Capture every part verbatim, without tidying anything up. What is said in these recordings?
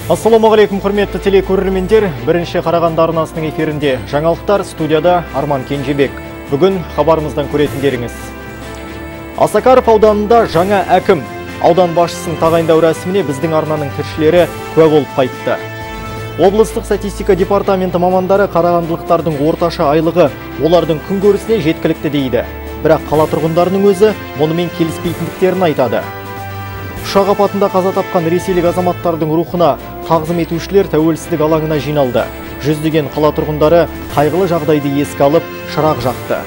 Ассаламағалейкум, құрметті телекөрермендер. Бірінші Қарағанды арнасының эфирінде жаңалықтар, студияда Арман Кенжебек. Бүгін хабарымыздан көретіндеріңіз. Асакаров ауданында жаңа әкім. Аудан басшысын тағайындау рәсіміне біздің арнаның тілшілері куә болып қайтты. Облыстық статистика департаменті мамандары қарағандылықтардың орташа айлығы олардың күнкөрісіне жеткілікті дейді. Бірақ қала тұрғындарының өзі мұнымен келіспейтіндіктерін айтады. Ұшақ апатында қаза тапқан ресейлік азаматтардың рухына тағзым етушілер тәуелсіздік алаңына жиналды. Жүздеген қала тұрғындары қайғылы жағдайды еске алып, шырақ жақты.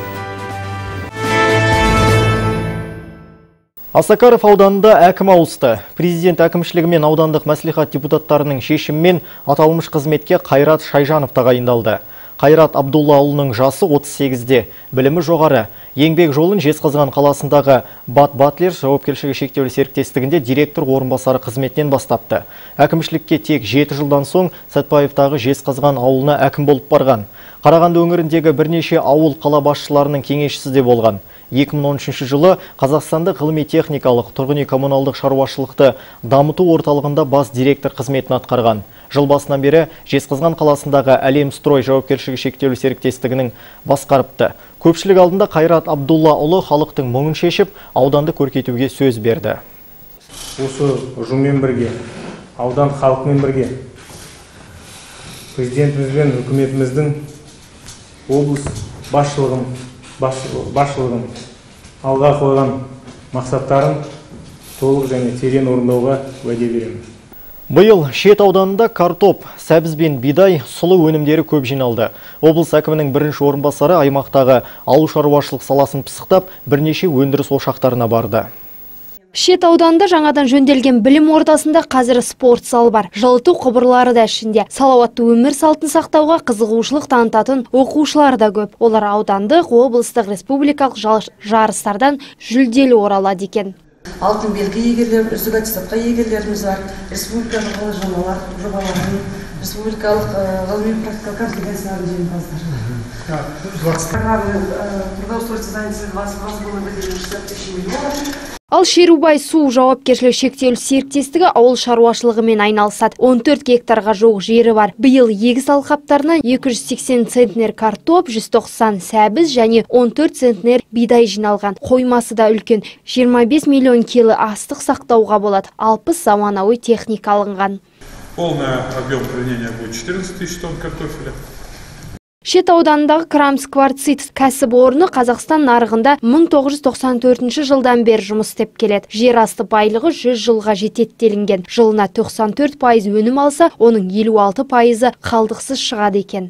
Асакаров ауданында әкім ауысты. Президент әкімшілігі мен аудандық мәслихат депутаттарының шешімімен аталмыш қызметке Қайрат Шайжанов тағайындалды. Қайрат Абдуллаұлының жасы отыз сегізде, білімі жоғары. Еңбек жолын Жезқазған қаласындағы Бат Батлер жауапкершілігі шектеулі серіктестігінде директор орынбасары қызметінен бастапты. Әкімшілікке тек жеті жылдан соң Сәтпаевтағы Жезқазған ауылына әкім болып барған. Қарағанды өңіріндегі бірнеше ауыл қала басшыларының кеңесшісі де болған. екі мың он үшінші жылы Қазақстандық ғылыми-техникалық тұрғын үй коммуналдық шаруашылықты дамыту орталығында бас директор қызметін атқарған. Жыл басынан бері Жезқазған қаласындағы Әлем строй жауапкершілігі шектеулі серіктестігінің басқарыпты. Көпшілік алдында Қайрат Абдуллаұлы халықтың мұңын шешіп, ауданды көркейтуге сөз берді. Осы ұжыммен бірге, аудан халқымен бірге, президентіміз бен үкіметіміздің облыс басшылығын басшылығын алға қойған мақсаттарын толық және терең орындауға уәде беремін. Биыл Шет ауданында картоп, сәбіз бен бидай, сұлы өнімдері көп жиналды. Облыс әкімінің бірінші орынбасары аймақтағы ауыл шаруашылық саласын пысықтап, бірнеше өндіріс ошақтарына барды. Шет ауданында жаңадан жөнделген білім ордасында қазір спорт залы бар. Жылыту құбырлары да ішінде. Салауатты өмір салтын сақтауға қызығушылық танытатын оқушылар да көп. Олар аудандық, облыстық, республикалық жарыстардан жүлделі оралады екен. Алтын белгі егерлер, үздік аттестатқа егерлеріміз бар. Республикалық жобалар, жобаларын, республикалық ғылыми практикалық конференциялардың жеңімпаздар. Ал Шерубай су жауапкершілігі шектеулі серіктестігі ауыл шаруашылығымен айналысады. он төрт гектарға жоқ жері бар. Биыл егіс алқаптарына екі жүз сексен центнер картоп, жүз тоқсан сәбіз және он төрт центнер бидай жиналған. Қоймасы да үлкен. жиырма бес миллион келі астық сақтауға болады. алпыс заманауи техника алынған. Полный объем хранения будет четырнадцать тысяч тонн картофеля. Шет ауданындағы Крамс кварцит кәсіпорны Қазақстан нарығында мың тоғыз жүз тоқсан төртінші жылдан бері жұмыс істеп келеді. Жер асты байлығы жүз жылға жетеді делінген. Жылына тоқсан төрт пайыз өнім алса, оның елу алты пайызы қалдықсыз шығады екен.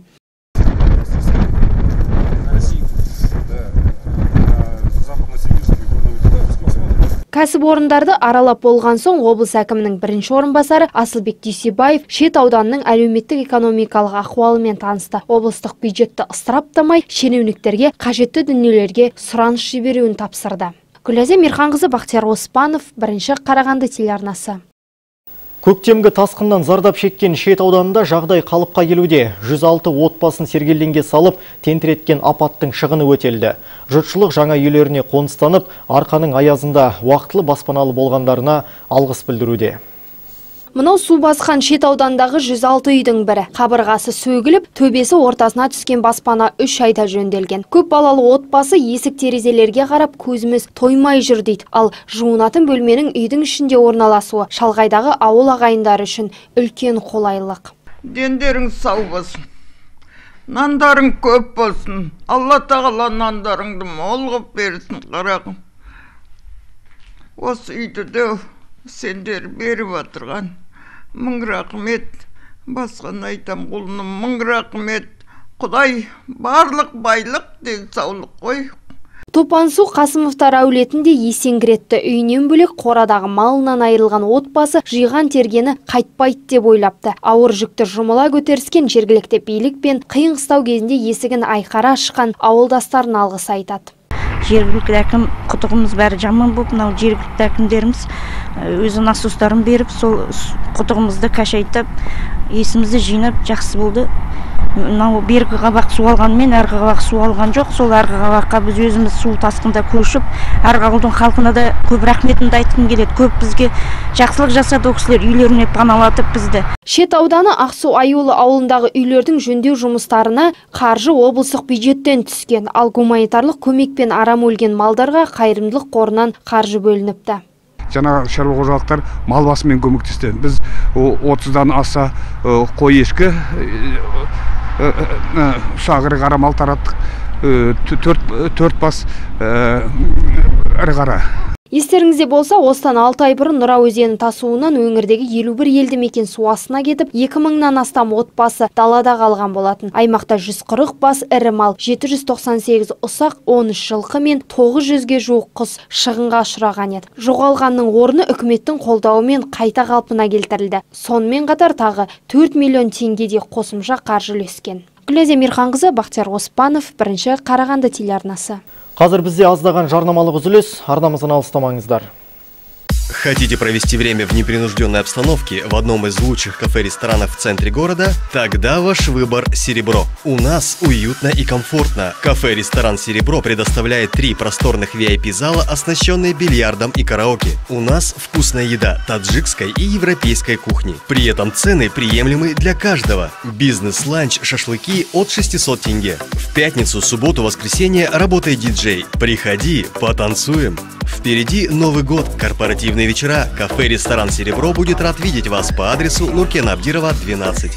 Кәсіпорындарды аралап болған соң облыс әкімінің бірінші орынбасары Асылбек Дүйсебаев Шет ауданының әлеуметтік экономикалық ахуалымен танысты. Облыстық бюджетті ысыраптамай, шенеуніктерге қажетті дүниелерге сұраныс жіберуін тапсырды. Гүләзия Мирханқызы, Бақтияр Оспанов, бірінші Қарағанды телеарнасы. Көктемгі тасқыннан зардап шеккен Шет ауданында жағдай қалыпқа келуде. жүз алты отбасын сергелдеңге салып, тентіреткен апаттың шығыны өтелді. Жұртшылық жаңа үйлеріне қоныстанып, арқаның аязында уақытылы баспаналы болғандарына алғыс білдіруде. Мынау су басқан Шет аудандағы жүз алты үйдің бірі. Қабырғасы сөгіліп, төбесі ортасына түскен баспана үш айда жөнделген. Көп балалы отбасы есік терезелерге қарап көзіміз тоймай жүр дейді. Ал жуынатын бөлменің үйдің ішінде орналасуы шалғайдағы ауыл ағайындары үшін үлкен қолайлық. Дендерің сау болсын. Нандарың көп болсын. Алла тағала нандарыңды мол қылып берсін, қарағым. Осы үйді де сендер беріп отырған. Мың рахмет, басқан айтам құлыным, мың рахмет. Құдай барлық байлық денсаулық қой. Топансу Қасымовтар әулетінде есеңгіретті. Үйінен бөлек қорадағы малынан айырылған отбасы жиған тергені қайтпайды деп ойлапты. Ауыр жүкті жұмыла көтеріскен жергілікті билік пен қиын қыстау кезінде есігін айқара ашқан ауылдастарын алғыс айтады. Жергілікті әкім құтығымыз бәрі жаман болып, мынау жергілікті әкімдеріміз өзі насостарын беріп, сол құтығымызды кашайтап, есімізді жинап, жақсы болды. мынау бергі қабақ су алғанмен арғы қабақ су алған жоқ. Сол арғы қабаққа біз өзіміз су тасқында көшіп, арғы ауылдың халқына да көп рахметімді айтқым келеді. Көп бізге жақсылық жасады ол кісілер, үйлеріне паналатып бізді. Шет ауданы Ақсу Аюлы ауылындағы үйлердің жөндеу жұмыстарына қаржы облыстық бюджеттен түскен, ал гуманитарлық көмекпен арам өлген малдарға қайырымдылық қорынан қаржы бөлініпті. Жаңа шаруа қожалықтар мал басымен көмектесті. Біз отыздан аса қой ешкі, шағыры қара мал тараттық, төрт бас ірі қара. Естеріңізде болса, осыдан алты ай бұрын Нұра өзенінің тасуынан өңірдегі елу бір елді мекен су астына кетіп, екі мыңнан астам отбасы далада қалған болатын. Аймақта жүз қырық бас ірі мал, жеті жүз тоқсан сегіз ұсақ, он үш жылқы мен тоғыз жүзге жуық құс шығынға ұшыраған еді. Жоғалғанның орны үкіметтің қолдауымен қайта қалпына келтірілді. Сонымен қатар тағы төрт миллион теңгедей қосымша қаржы үлескен. Гүлназ Эмирханқызы, Бақтияр Оспанов, бірінші Қарағанды телеарнасы. Қазір бізде аздаған жарнамалық үзіліс, арнамыздан алыстамаңыздар. Хотите провести время в непринужденной обстановке в одном из лучших кафе-ресторанов в центре города? Тогда ваш выбор «Серебро». У нас уютно и комфортно. Кафе-ресторан «Серебро» предоставляет три просторных ви ай пи-зала, оснащенные бильярдом и караоке. У нас вкусная еда таджикской и европейской кухни. При этом цены приемлемы для каждого. Бизнес-ланч, шашлыки от шестисот тенге. В пятницу, субботу, воскресенье работает диджей. Приходи, потанцуем. Впереди Новый год, корпоративные вечера. Кафе-ресторан «Серебро» будет рад видеть вас по адресу Нуркена Абдирова, двенадцать.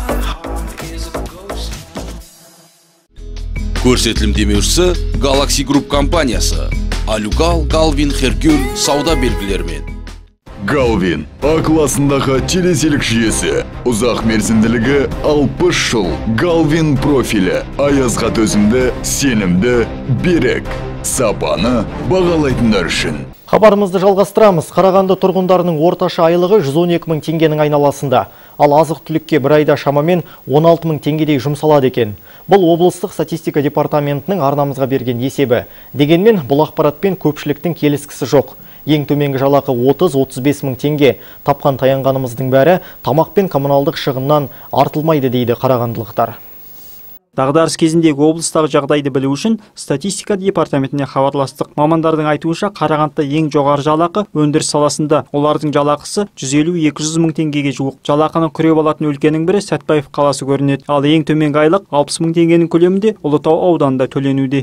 Көрсетілім демеушісі Galaxy Group компаниясы. Алюгал, Галвин, Херкюль сауда белгілерімен. Галвин А классындағы телеселік жүйесі. Ұзақ мерзімділігі алпыс жыл. Галвин профилі. Аязға төзімді, сенімді, берік. Сапаны бағалайтындар үшін. Хабарымызды жалғастырамыз. Қарағанды тұрғындарының орташа айлығы жүз он екі мың теңгенің айналасында. Ал азық түлікке бір айда шамамен он алты мың теңгедей жұмсалады екен. Бұл облыстық статистика департаментінің арнамызға берген есебі. Дегенмен бұл ақпаратпен көпшіліктің келіскісі жоқ. Ең төменгі жалақы отыз отыз бес мың теңге. Тапқан таянғанымыздың бәрі тамақ пен коммуналдық шығыннан артылмайды дейді қарағандылықтар. Дағдарыс кезіндегі облыстағы жағдайды білу үшін статистика департаментіне хабарластық. Мамандардың айтуынша Қарағандыда ең жоғары жалақы өндіріс саласында. Олардың жалақысы жүз елу екі жүз мың теңгеге жуық. Жалақыны күреп алатын өлкенің бірі Сәтбаев қаласы көрінеді. Ал ең төменгі айлық алпыс мың теңгенің көлемінде Ұлытау ауданында төленуде.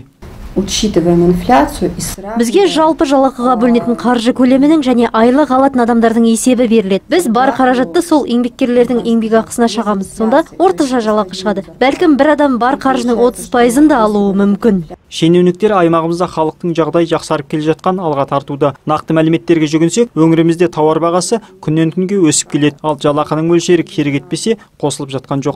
Бізге жалпы жалақыға бөлінетін қаржы көлемінің және айлық алатын адамдардың есебі беріледі. Біз бар қаражатты сол еңбеккерлердің еңбек ақысына шығамыз. Сонда орташа жалақы шығады. Бәлкім бір адам бар қаржының отыз пайызын да алуы мүмкін. Шенеуніктер аймағымызда халықтың жағдайы жақсарып келе жатқан алға тартуда. Нақты мәліметтерге жүгінсек, өңірімізде тауар бағасы күннен күнге өсіп келеді. Ал жалақының мөлшері кері кетпесе, қосылып жатқан жоқ.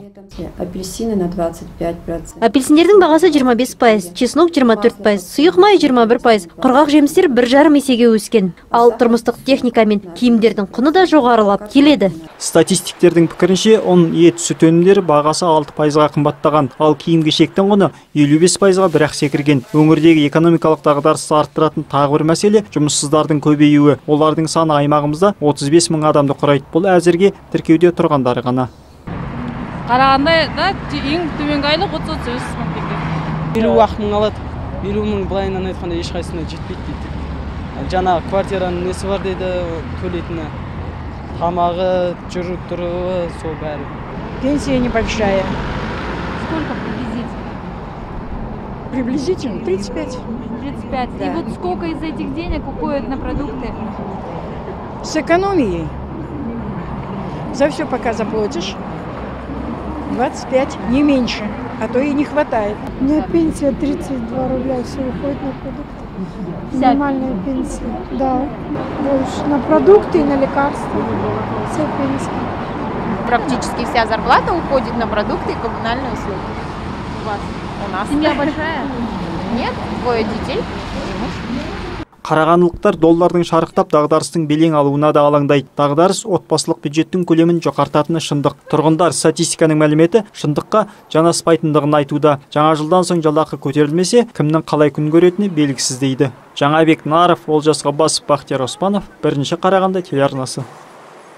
Апельсиндердің бағасы жиырма бес пайыз, чеснок жиырма төрт пайыз, сұйық май жиырма бір пайыз, құрғақ жемістер бір жарым есеге өскен. Ал тұрмыстық техника мен киімдердің құны да жоғарылап келеді. Статистиктердің пікірінше, ұн, ет, сүт өнімдері бағасы алты пайызға қымбаттаған, ал киім-кешектің құны елу бес пайызға бірақ секірген. Өңірдегі экономикалық дағдарысты арттыратын тағы бір мәселе жұмыссыздардың көбеюі. Олардың саны аймағымызда отыз бес мың адамды құрайды. Бұл әзірге тіркеуде тұрғандары ғана. Қарағандыда ең төменгі айлық отыз отыз бес мың теңге. елу ақ мың алады. елу мың былайынан айтқанда ешқайсысына жетпейді дейді. Жаңа квартираның несі бар дейді, төлейтіні. Тамағы, жүру тұруы, сол бәрі. Пенсия небольшая. Сколько приблизительно? Приблизительно тридцать пять. тридцать пять. Да. И вот сколько из этих денег уходит на продукты? С экономией. За все пока заплатишь. двадцать пять, не меньше, а то и не хватает. У меня пенсия тридцать два рубля, все уходит на продукты. Минимальная пенсия, да, больше. На продукты и на лекарства. Вся пенсия. Практически вся зарплата уходит на продукты и коммунальные услуги. У вас? У нас. Семья большая? Нет, двое детей. Қарағандылықтар доллардың шарықтап дағдарыстың белең алуына да алаңдайды. Дағдарыс отбасылық бюджеттің көлемін жоғартатыны шындық. Тұрғындар статистиканың мәліметі шындыққа жанаспайтындығын айтуда. Жаңа жылдан соң жалақы көтерілмесе, кімнің қалай күн көретіні белгісіз дейді. Жаңабек Наров, Олжас Ғаббасов, Бақтияр Оспанов, бірінші Қарағанды телеарнасы.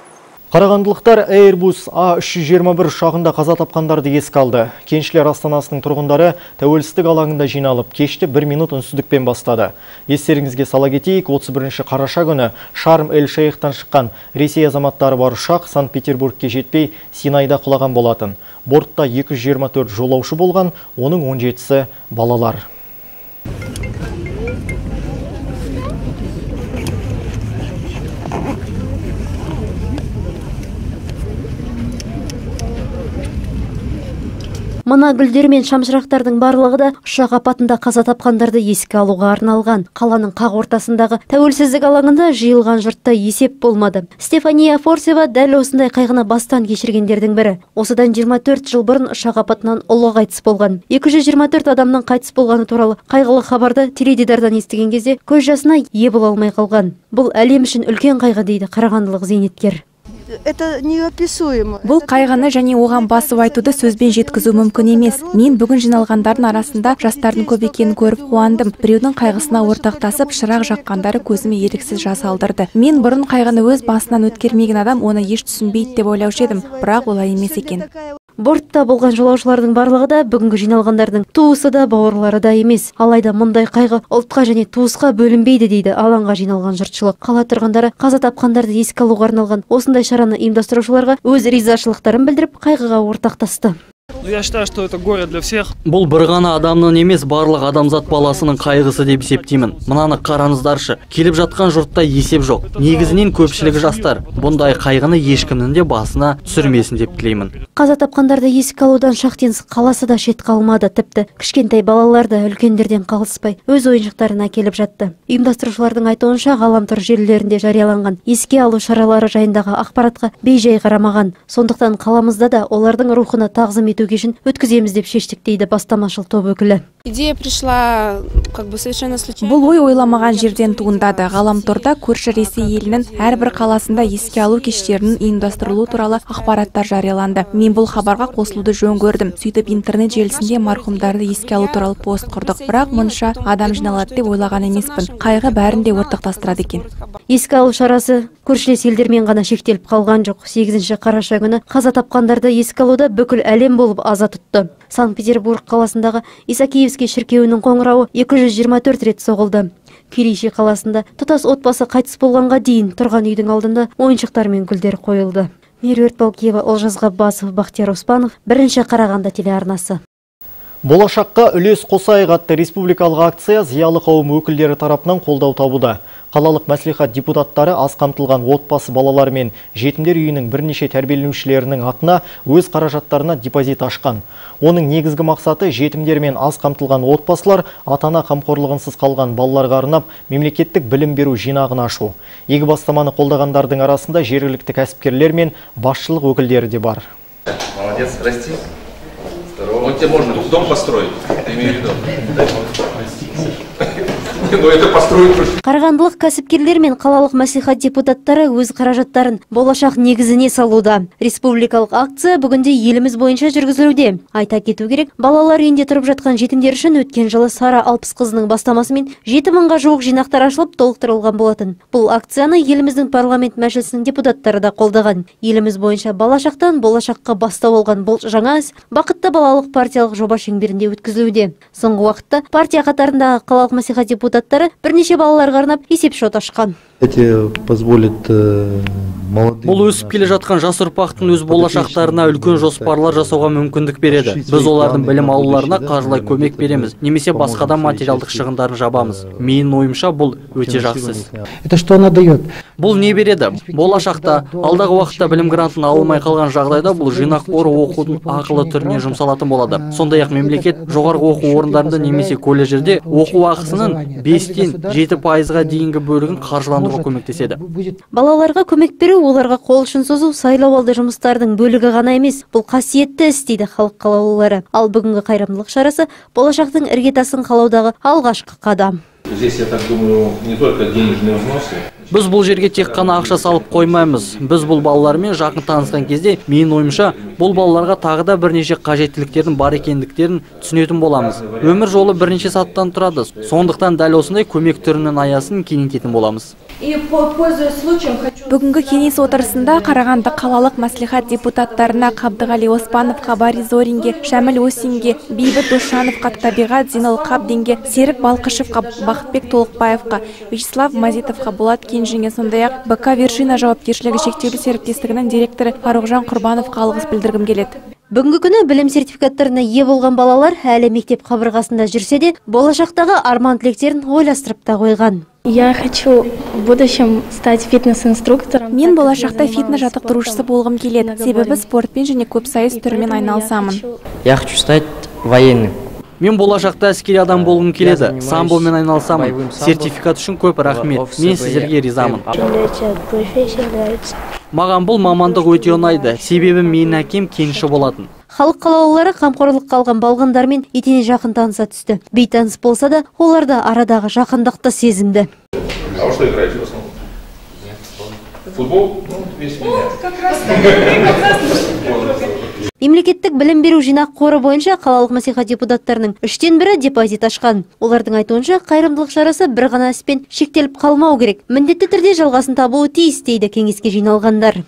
Қарағандылықтар Airbus А үш жүз жиырма бір ұшағында қаза тапқандарды еске алды. Кеншілер астанасының тұрғындары тәуелсіздік алаңында жиналып, кешті бір минут үнсіздікпен бастады. Естеріңізге сала кетейік, отыз бірінші қараша күні Шарм-эль-Шейхтан шыққан Ресей азаматтары бар ұшақ Санкт-Петербургке жетпей Синайда құлаған болатын. Бортта екі жүз жиырма төрт жолаушы болған, оның он жетісі балалар. Мына гүлдер мен шамшырақтардың барлығы да ұшақ апатында қаза тапқандарды еске алуға арналған. Қаланың қақ ортасындағы тәуелсіздік алаңында жиылған жұртта есеп болмады. Стефания Форсева дәл осындай қайғыны бастан кешіргендердің бірі. Осыдан жиырма төрт жыл бұрын ұшақ апатынан ұлы қайтыс болған. екі жүз жиырма төрт адамның қайтыс болғаны туралы қайғылы хабарды теледидардан естіген кезде көз жасына ие бола алмай қалған. Бұл әлем үшін үлкен қайғы дейді қарағандылық зейнеткер. Это неописуемо. Бұл қайғыны және оған басып айтуды сөзбен жеткізу мүмкін емес. Мен бүгін жиналғандардың арасында жастардың көп екенін көріп қуандым. Біреудің қайғысына ортақтасып, шырақ жаққандары көзіме еріксіз жас алдырды. Мен бұрын қайғыны өз басынан өткермеген адам оны еш түсінбейді деп ойлаушы едім, бірақ олай емес екен. Бортта болған жолаушылардың барлығы да бүгінгі жиналғандардың туысы да бауырлары да емес. Алайда мұндай қайғы ұлтқа және туысқа бөлінбейді дейді алаңға жиналған жұртшылық. Қала тұрғындары қаза тапқандарды еске алуға арналған осындай шараны ұйымдастырушыларға өз ризашылықтарын білдіріп қайғыға ортақтасты. Я считаю, что это горе для всех. Бұл бір ғана адамның емес, барлық адамзат баласының қайғысы деп есептеймін. Мынаны қараңыздаршы, келіп жатқан жұртта есеп жоқ. Негізінен көпшілігі жастар. Бұндай қайғыны ешкімнің де басына түсірмесін деп тілеймін. Қаза тапқандарды еске алудан Шахтинск қаласы да шет қалмады. Тіпті кішкентай балалар да үлкендерден қалыспай өз ойыншықтарын әкеліп жатты. Ұйымдастырушылардың айтуынша ғаламтор желілерінде жарияланған еске алу шаралары жайындағы ақпаратқа бей-жай қарамаған. Сондықтан қаламызда да олардың рухына тағзым ету кешін өткіземіз деп шештік дейді бастамашыл топ өкілі. Идея пришла как бы совершенно случайно. Бұл ой ойламаған жерден туындады. Ғаламторда көрші Ресей елінің әрбір қаласында еске алу кештерінің ұйымдастырылу туралы ақпараттар жарияланды. Мен бұл хабарға қосылуды жөн көрдім. Сөйтіп интернет желісінде марқұмдарды еске алу туралы пост құрдық. Бірақ мұнша адам жиналады деп ойлаған емеспін. Қайғы бәрін де ортақтастырады екен. Еске алу шарасы көршілес елдермен ғана шектеліп қалған жоқ. сегізінші қараша күні қаза тапқандарды еске алуда бүкіл әлем болып аза тұтты. Санкт-Петербург қаласындағы Исакиевский шіркеуінің қоңырауы екі жүз жиырма төрт рет соғылды. Кириши қаласында тұтас отбасы қайтыс болғанға дейін тұрған үйдің алдында ойыншықтар мен гүлдер қойылды. Меруерт Балкиева, Олжас Ғаббасов, Бақтияр Оспанов, бірінші Қарағанды телеарнасы. Болашаққа үлес қосайық атты республикалық акция зиялы қауым өкілдері тарапынан қолдау табуда. Қалалық мәслихат депутаттары аз қамтылған отбасы балалар мен жетімдер үйінің бірнеше тәрбиеленушілерінің атына өз қаражаттарына депозит ашқан. Оның негізгі мақсаты жетімдер мен аз қамтылған отбасылар ата-ана қамқорлығынсыз қалған балаларға арнап мемлекеттік білім беру жинағын ашу. Игі бастаманы қолдағандардың арасында жергілікті кәсіпкерлер мен басшылық өкілдері де бар. Молодец, расти. Вот тебе можно дом построить, ты имею в виду. Қарағандылық кәсіпкерлер мен қалалық мәслихат депутаттары өз қаражаттарын болашақ негізіне салуда. Республикалық акция бүгінде еліміз бойынша жүргізілуде. Айта кету керек, балалар үйінде тұрып жатқан жетімдер үшін өткен жылы Сара Алпысқызының бастамасымен жеті мыңға жуық жинақтар ашылып толықтырылған болатын. Бұл акцияны еліміздің парламент мәжілісінің депутаттары да қолдаған. Еліміз бойынша балашақтан болашаққа бастау алған бұл жаңа іс бақытты балалық партиялық жоба шеңберінде өткізілуде. Соңғы уақытта партия қатарындағы қалалық мәслихат депутаттары бірнеше балаларға арнап есепшот ашқан. Бұл өсіп келе жатқан жас ұрпақтың өз болашақтарына үлкен жоспарлар жасауға мүмкіндік береді. Біз олардың білім алуларына қаржылай көмек береміз, немесе басқадан материалдық шығындарын жабамыз. Менің ойымша бұл өте жақсы іс. Бұл не береді? Болашақта, алдағы уақытта білім грантын алылмай қалған жағдайда бұл жинақ қоры оқудың ақылы түріне жұмсалатын болады. Сондай-ақ мемлекет жоғарғы оқу орындарында немесе колледжерде оқу ақысының бестен жеті пайызға дейінгі бөлігін қаржыландыруға көмектеседі. Балаларға көмек беру, оларға қол ұшын созу сайлауалды жұмыстардың бөлігі ғана емес, бұл қасиетті іс дейді халық қалаулылары. Ал бүгінгі қайырымдылық шарасы болашақтың іргетасын қалаудағы алғашқы қадам. Здесь, я так думаю, не только денежные взносы. Біз бұл жерге тек қана ақша салып қоймаймыз. Біз бұл балалармен жақын танысқан кезде, менің ойымша, Бұл балаларға тағы да бірнеше қажеттіліктердің бар екендіктерін түсінетін боламыз. Өмір жолы бірнеше саттан тұрады. Сондықтан дәл осындай көмек түрінің аясын кеңейтетін боламыз. Бүгінгі кеңес отырысында Қарағанды қалалық мәслихат депутаттарына Қабдығали Оспановқа, Бари Зоринге, Шәміл Осинге, Бейбіт Досжановқа, Табиғат Зинал Қабдинге, Серік Балқышевқа, Бақытбек Толықбаевқа, Вячеслав Мазитовқа, Болат Кенжинге, сондай-ақ Б К Вершина жауапкершілігі шектеулі серіктестігінің директоры Фарухжан Құрбановқа алғыс білдіргім келеді. Бүгінгі күні білім сертификаттарына ие болған балалар әлі мектеп қабырғасында жүрсе де, болашақтағы арман тілектерін ойластырып та қойған. Я хочу в будущем стать фитнес-инструктором. Мен болашақта фитнес жаттықтырушысы болғым келеді. Себебі спортпен және көпсайыс түрімен айналысамын. Я хочу стать военным. Мен болашақта әскери адам болғым келеді. Самбомен айналысамын. Сертификат үшін көп рахмет. Мен сіздерге ризамын. Маған бұл мамандық өте ұнайды. Себебі менің әкем кенші болатын. Халық қалаулылары қамқорлыққа алған балғындармен етене жақын таныса түсті. Бейтаныс болса да, олар да арадағы жақындықты сезінді. А что играете в основном? Футбол? Мемлекеттік білім беру жинақ қоры бойынша қалалық мәслихат депутаттарының үштен бірі депозит ашқан. Олардың айтуынша қайырымдылық шарасы бір ғана іспен шектеліп қалмау керек. Міндетті түрде жалғасын табуы тиіс дейді кеңеске жиналғандар.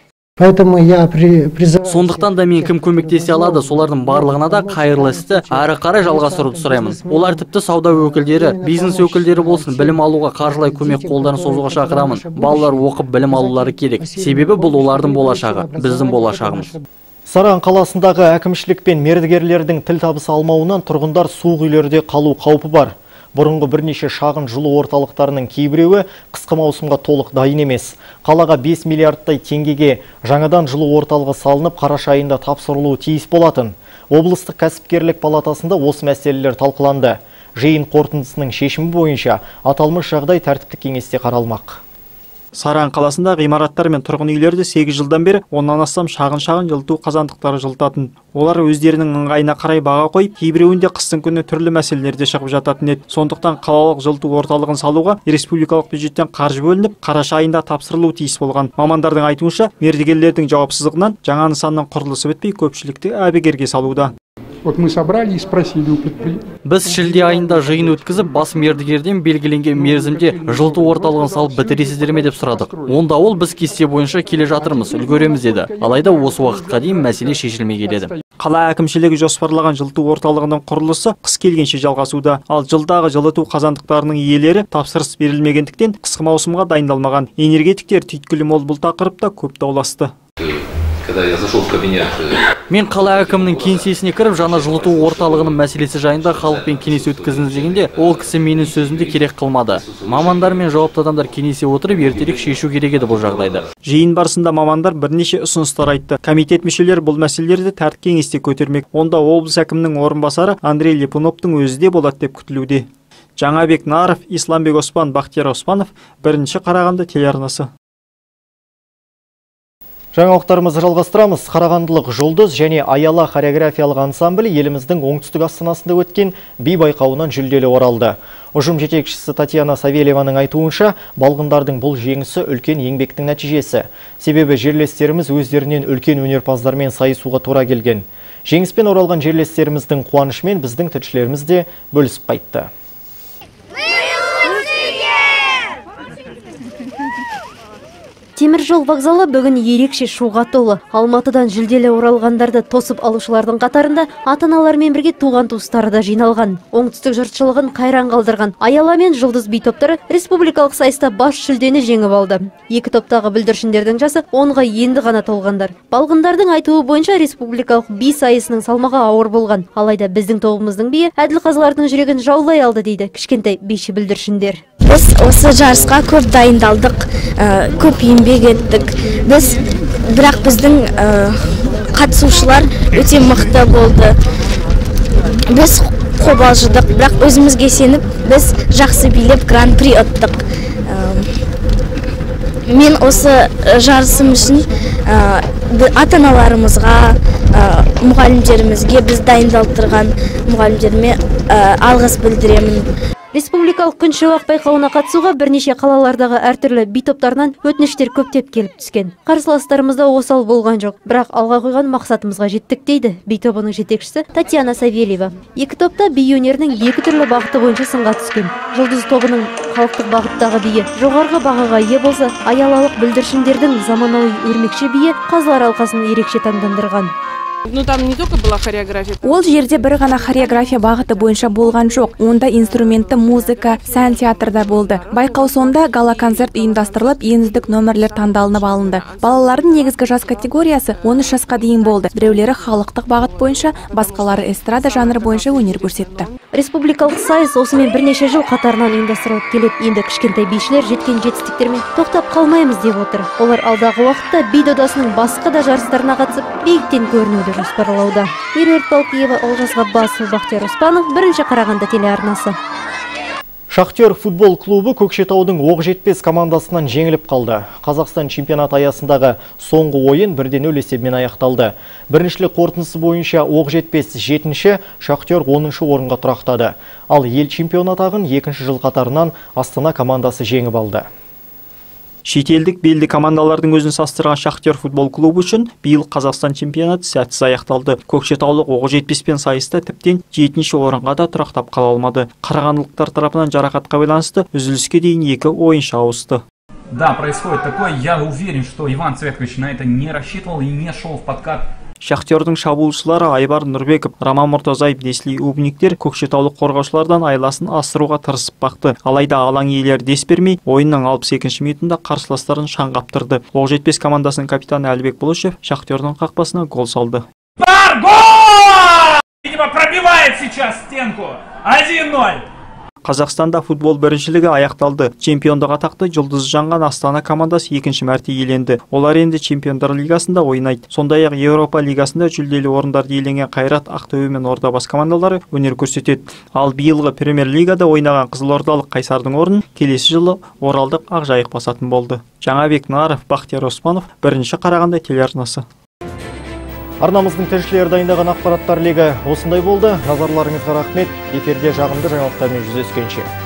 Сондықтан да мен кім көмектесе алады, солардың барлығына да қайырлы істі әрі қарай жалғастыруды сұраймын. Олар тіпті сауда өкілдері, бизнес өкілдері болсын, білім алуға қаржылай көмек қолдарын созуға шақырамын. Балалар оқып білім алулары керек. Себебі бұл олардың болашағы, біздің болашағымыз. Саран қаласындағы әкімшілік пен мердігерлердің тіл табысы алмауынан тұрғындар суық үйлерде қалу қаупі бар. Бұрынғы бірнеше шағын жылу орталықтарының кейбіреуі қысқы маусымға толық дайын емес. Қалаға бес миллиардтай теңгеге жаңадан жылу орталығы салынып, қараша айында тапсырылуы тиіс болатын. Облыстық кәсіпкерлік палатасында осы мәселелер талқыланды. Жиын қорытындысының шешімі бойынша аталмыш жағдай тәртіптік кеңесте қаралмақ. Саран қаласында ғимараттар мен тұрғын үйлерді сегіз жылдан бері оннан астам шағын-шағын жылыту қазандықтары жылытатын. Олар өздерінің ыңғайына қарай баға қойып, кейбіреуінде қыстың күні түрлі мәселелерде шығып жататын еді. Сондықтан қалалық жылыту орталығын салуға республикалық бюджеттен қаржы бөлініп, қараша айында тапсырылуы тиіс болған. Мамандардың айтуынша, мердігерлердің жауапсыздығынан жаңа нысанның құрылысы бітпей, көпшілікті әбігерге салуда. Вот мы собрали и спросили у предприятия. Біз шілде айында жиын өткізіп, бас мердігерден белгіленген мерзімде жылыту орталығын салып бітіресіздер ме деп сұрадық. Онда ол біз кесте бойынша келе жатырмыз, үлгереміз деді. Алайда осы уақытқа дейін мәселе шешілмей келеді. Қала әкімшілігі жоспарлаған жылыту орталығының құрылысы қыс келгенше жалғасуда. Ал жылдағы жылыту қазандықтарының иелері тапсырыс берілмегендіктен қысқы маусымға дайындалмаған. Энергетиктер түйткілі мол бұл тақырыпта көп дауласты. Когда я зашел в кабинет... Мен қала әкімінің кеңсесіне кіріп, жаңа жылыту орталығының мәселесі жайында халықпен кеңес өткізіңіз дегенде, ол кісі менің сөзімді керек қылмады. Мамандар мен жауапты адамдар кеңесе отырып, ертерек шешу керек еді бұл жағдайды. Жиын барысында мамандар бірнеше ұсыныстар айтты. Комитет мүшелері бұл мәселелерді тәртіп кеңесте көтермек. Онда облыс әкімінің орынбасары Андрей Липуновтың өзі де болады деп күтілуде. Жаңабек Наров, Исламбек Оспан, Бақтияр Оспанов, бірінші Қарағанды телеарнасы. Жаңалықтарымызды жалғастырамыз. Қарағандылық жұлдыз және аяла хореографиялық ансамблі еліміздің оңтүстік астанасында өткен би байқауынан жүлделі оралды. Ұжым жетекшісі Татьяна Савельеваның айтуынша, балғындардың бұл жеңісі үлкен еңбектің нәтижесі. Себебі жерлестеріміз өздерінен үлкен өнерпаздармен сайысуға тура келген. Жеңіспен оралған жерлестеріміздің қуанышымен біздің тілшілеріміз де бөлісіп қайтты. Темір жол вокзалы бүгін ерекше шуға толы. Алматыдан жүлделі оралғандарды тосып алушылардың қатарында ата-аналармен бірге туған туыстары да жиналған. Оңтүстік жұртшылығын қайран қалдырған аяла мен жұлдыз би топтары республикалық сайыста бас жүлдені жеңіп алды. Екі топтағы бүлдіршіндердің жасы онға енді ғана толғандар. Балғындардың айтуы бойынша республикалық би сайысының салмағы ауыр болған. Алайда біздің тобымыздың биі әділ қазылардың жүрегін жаулай алды дейді кішкентай биші бүлдіршіндер. Біз осы жарысқа көп дайындалдық, көп еңбек еттік. Біз, бірақ біздің қатысушылар өте мықты болды. Біз қобалжыдық, бірақ өзімізге сеніп, біз жақсы билеп гран-при ұттық. Мен осы жарысым үшін ата-аналарымызға, мұғалімдерімізге, біз дайындалып тұрған мұғалімдеріме алғыс білдіремін. Республикалық күн шуақ байқауына қатысуға бірнеше қалалардағы әртүрлі би топтарынан өтініштер көптеп келіп түскен. Қарсыластарымызда осал болған жоқ, бірақ алға қойған мақсатымызға жеттік дейді би тобының жетекшісі Татьяна Савельева. Екі топта би өнерінің екі түрлі бағыты бойынша сынға түскен. Жұлдыз тобының халықтық бағыттағы биі жоғарғы бағаға ие болса, аялалық бүлдіршіндердің заманауи өрмекші биі Қазылар алқасын ерекше таңдандырған. Ну там не только была хореография. Ол жерде бір ғана хореография бағыты бойынша болған жоқ. Онда инструментті музыка, сән театрда болды. Байқау соңында гала-концерт ұйымдастырылып, ең үздік нөмірлер таңдалынып алынды. Балалардың негізгі жас категориясы он үш жасқа дейін болды. Біреулері халықтық бағыт бойынша, басқалары эстрада жанры бойынша өнер көрсетті. Республикалық сайыс осымен бірнеше жыл қатарынан ұйымдастырылып келеді. Енді кішкентай бишілер жеткен жетістіктермен тоқтап қалмаймыз деп отыр. Олар алдағы уақытта би додасының басқа да жарыстарына қатысып, биіктен көрінуді жоспарлауда. Меруерт Балкиева, Олжас Ғаббасов, Бақтияр Оспанов, бірінші Қарағанды телеарнасы. Шахтер футбол клубы Көкшетаудың оқ жетпес командасынан жеңіліп қалды. Қазақстан чемпионат аясындағы соңғы ойын бірден нөл есебімен аяқталды. Біріншілік қорытындысы бойынша оқ жетпес жетінші, Шахтер оныншы орынға тұрақтады. Ал ел чемпион атағын екінші жыл қатарынан Астана командасы жеңіп алды. Шетелдік белді командалардың өзін састырған Шахтер футбол клубы үшін биыл Қазақстан чемпионаты сәтсіз аяқталды. Көкшетаулық оқ жетпеспен сайыста тіптен жетінші орынға да тұрақтап қала алмады. Қарағандылықтар тарапынан жарақатқа байланысты үзіліске дейін екі ойыншы ауысты. Да, происходит такое. Я уверен, что Иван Цветкович на это не рассчитывал и не шел в подкат. Шахтердің шабуылшылары Айбар Нұрбеков, Роман Мұртазаев, Несли Убниктер көкшетаулық қорғаушылардан айласын асыруға тырысып бақты. Алайда алаң иелері дес бермей, ойынның алпыс екінші минутында қарсыластарын шаңғаптырды. Оқ жетпес командасының капитаны Әлбек Бұлышев Шахтердің қақпасына гол салды. Бар, гол! Видимо, пробивает сейчас стенку. один ноль. Қазақстанда футбол біріншілігі аяқталды. Чемпиондық атақты жұлдызы жанған Астана командасы екінші мәрте иеленді. Олар енді Чемпиондар лигасында ойнайды. Сондай-ақ Еуропа лигасында жүлделі орындарды иеленген Қайрат, Ақтөбе мен Ордабас командалары өнер көрсетеді. Ал биылғы Премьер лигада ойнаған Қызылордалық Қайсардың орнын келесі жылы Оралдық Ақжайық басатын болды. Жаңабек Наров, Бақтияр Оспанов, бірінші Қарағанды телеарнасы. Арнамыздың тілшілері дайындаған ақпараттар легі осындай болды. Назарларыңызға рахмет. Эфирде жағымды жаңалықтармен жүздескенше.